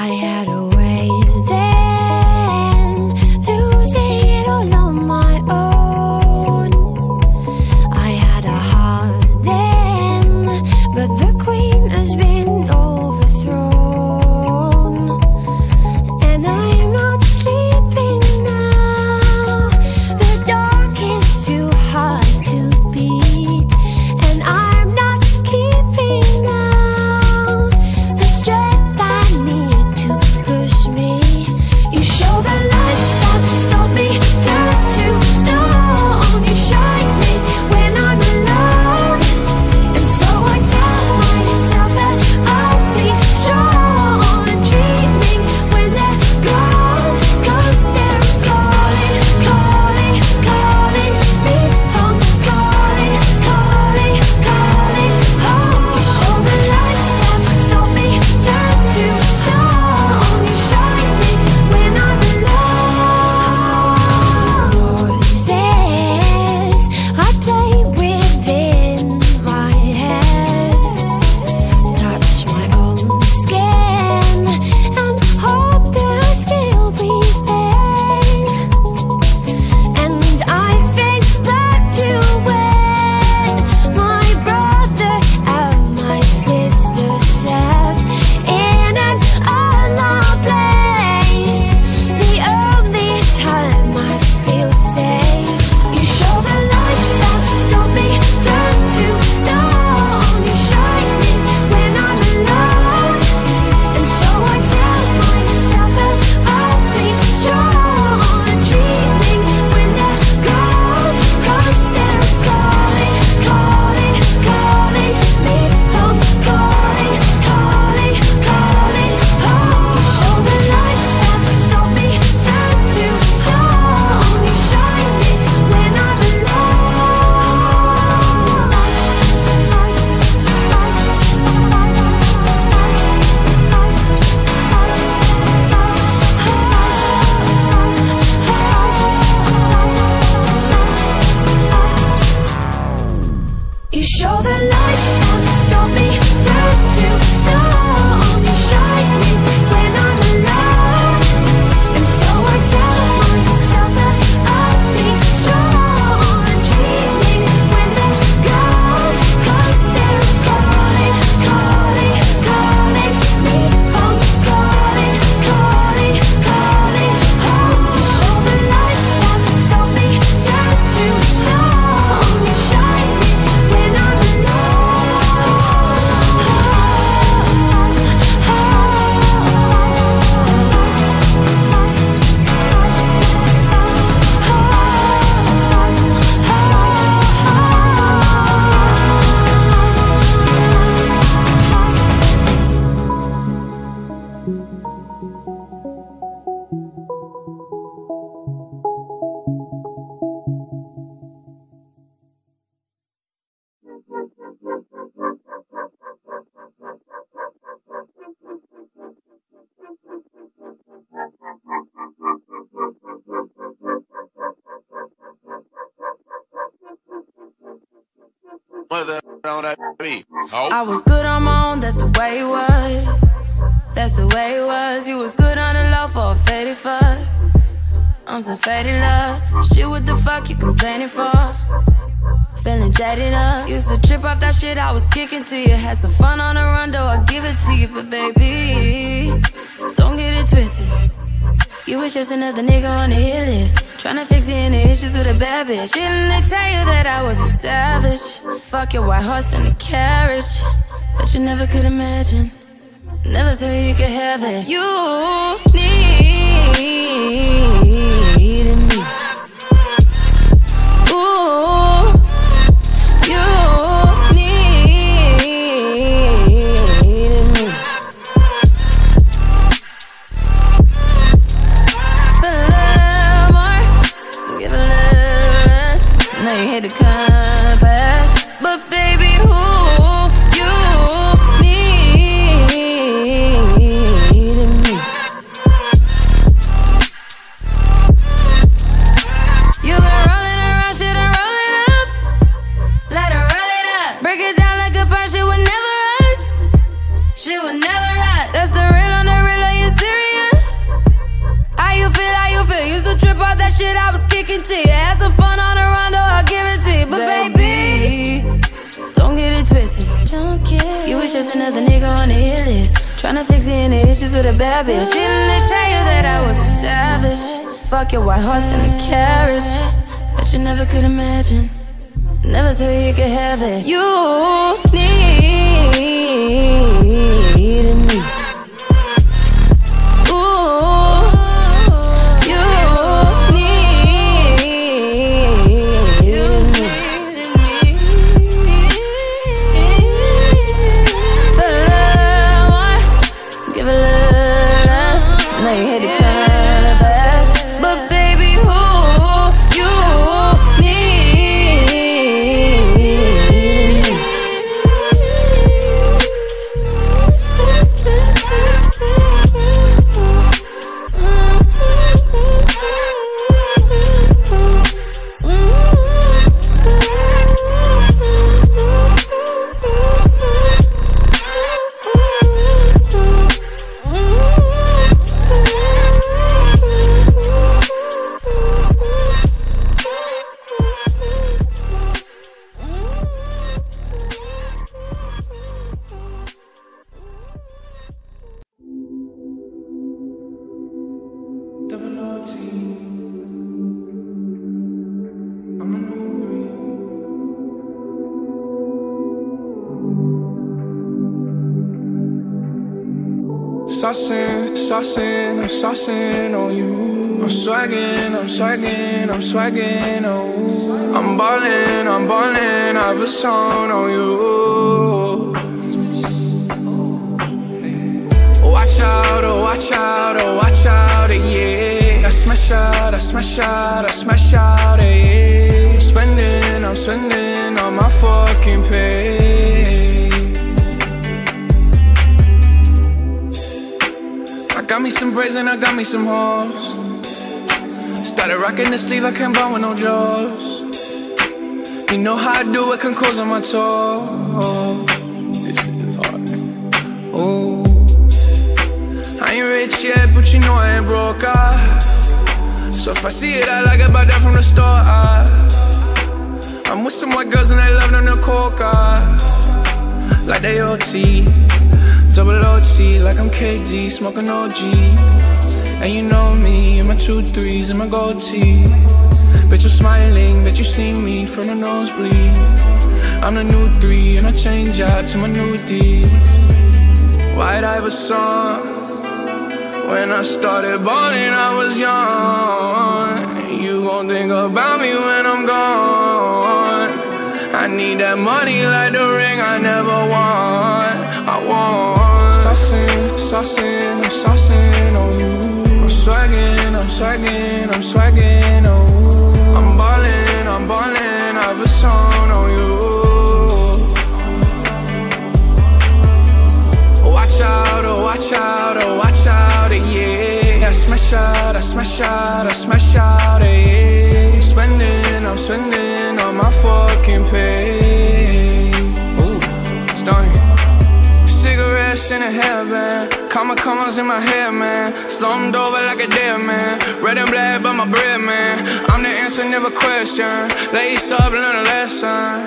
I had a way then, losing it all on my own. I had a heart then, but the queen has been overthrown. And I'm not sleeping now, the dark is too hard to beat. And I'm not keeping now the strength I need to push me. You show the lights that stop me, turn to stone. You shine me when I'm alone, and so I tell myself that I'll be strong. And dreaming when they're gone, 'cause they're calling, calling, calling me home. Calling, calling, calling home. You show the lights that stop me, turn to stone. You shine me when I'm alone. Voices I play within my head, touch my own skin and hope that I'll still be there. And I think back to when my brother and my sister slept in an unloved place, the only time I feel safe. You show the lights that stop me, turn to stone. You shine me when I'm alone, and so I tell myself that I'll be strong. And dreaming when they're gone, 'cause they're calling, calling, calling me home. Calling, calling, calling home. You show the lights that stop me, turn to stone. You shine me when I'm You show the lights that stop me, turn to stone. You shine me when I'm alone, and so I tell myself that I'll be strong. And dreaming when they're gone, 'cause they're calling, calling, calling me home. Calling, calling, calling home. You show the lights that stop me, turn to stone. You shine me when I'm I was good on my own, that's the way it was. That's the way it was. You was good on the low for a faded fuck. On some faded love. Shit, what the fuck you complaining for? Feeling jaded up. Used to trip off that shit I was kicking to you. Had some fun on the run, though I give it to you. But baby, don't get it twisted. You was just another nigga on the hit list, tryna fix any issues with a bad bitch. Didn't they tell you that I was a savage? Fuck your white horse and a carriage, but you never could imagine. Never told you could have it. You needed me. Ooh, you needed me. Feel a little more, give a little less. Now you hit the compass, but baby, who you needed me. You been rolling around, shit and roll it up. Let her roll it up. Break it down like a punch, shit would never us. Shit would never us. That's the real on the real, you shit I was kicking to you. Had some fun on the rondo, I'll give it to you. But baby, don't get it twisted. You was just another nigga on the hit list, tryna fix any issues with a bad bitch. Didn't they tell you that I was a savage? Fuck your white horse and a carriage, but you never could imagine. Never thought you could have it. You needed me. Ooh, you needed me. For love, give a little less. Now you hate the kind of ass, but baby, who you I'm saucing on you. I'm swaggin', oh. I'm ballin', I've a song on you. Watch out, oh, watch out, oh, watch out, yeah. I smash out, yeah. I'm spending on my fucking pay. I got me some braids and I got me some hoes. Started rocking the sleeve, I can't buy with no jaws. You know how I do it, can close on my toes. This shit is hard. Oh, I ain't rich yet, but you know I ain't broke, so if I see it, I like it, buy that from the store, I'm with some white girls and they love them to coca, like they OT, double OT, like I'm KD, smoking OG. And you know me, in my 2 3s and my gold tee. Bet you're smiling, bet you see me from the nosebleed. I'm the new 3 and I change out to my new D. White Iverson. When I started balling, I was young. You gon' think about me when I'm gone. I need that money like the ring I never won. I want saucing, I'm saucing on you. I'm swaggin', oh. I'm ballin', I've a song on you. Watch out, oh, watch out, oh, watch out, yeah. I smash out, yeah. I'm spending on my fucking pay. Ooh, stunning. Cigarettes in a hairband, commas in my hair, man. Slumped over like a dead man. Red and black, but my bread, man. I'm the answer, never question. Lace up, learn a lesson.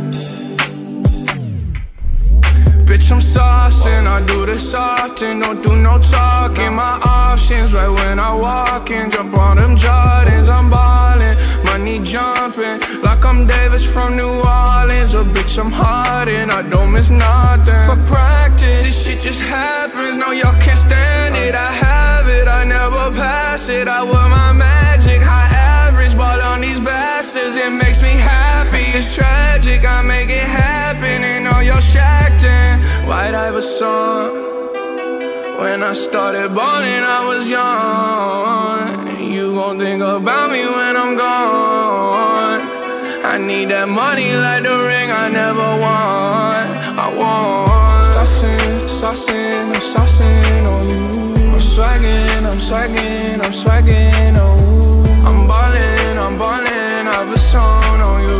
Bitch, I'm saucing, I do this often. Don't do no talking, my options right when I walk in. Jump on them Jordans, I'm ballin'. Money jumping, like I'm Davis from New Orleans. Oh, bitch, I'm hardin', I don't miss nothing. For practice, this shit just happens. No, y'all can't stand it, I have it, I never pass it. I wear my magic, high average, ball on these bastards. It makes me happy, it's tragic, I make it happen. And all y'all shacked in White Iverson. When I started balling, I was young. You gon' think about me when I'm gone. I need that money like the ring I never won. I want saucing, I'm saucing on you. I'm swaggin', oh. I'm ballin', I've a song on you.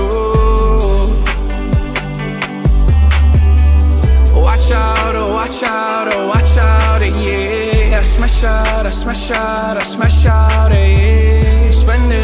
Watch out, oh, watch out, oh, watch out, yeah. I smash out, yeah.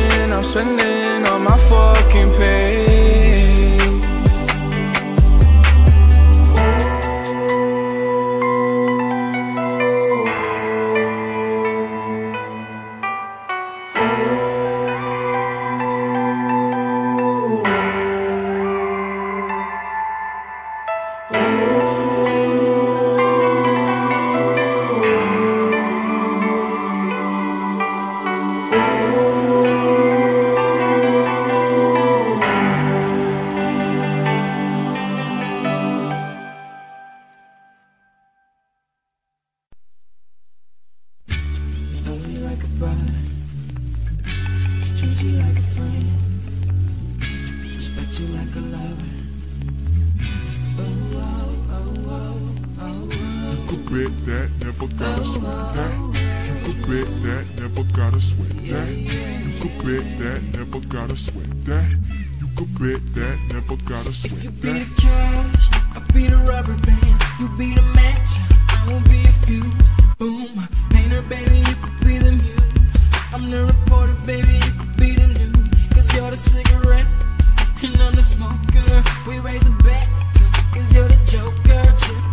You could bet that, never gotta sweat that. You could bet that, never gotta sweat that. You could bet that, never gotta sweat that. You could bet that, never gotta sweat that. If you be the cash, I'll be the rubber band. You be the match, I will be a fuse. Boom, painter baby, you could be the muse. I'm the reporter baby, you could be the news. Cause you're the cigarette, and I'm the smoker. We raise the bet, cause you're the joker.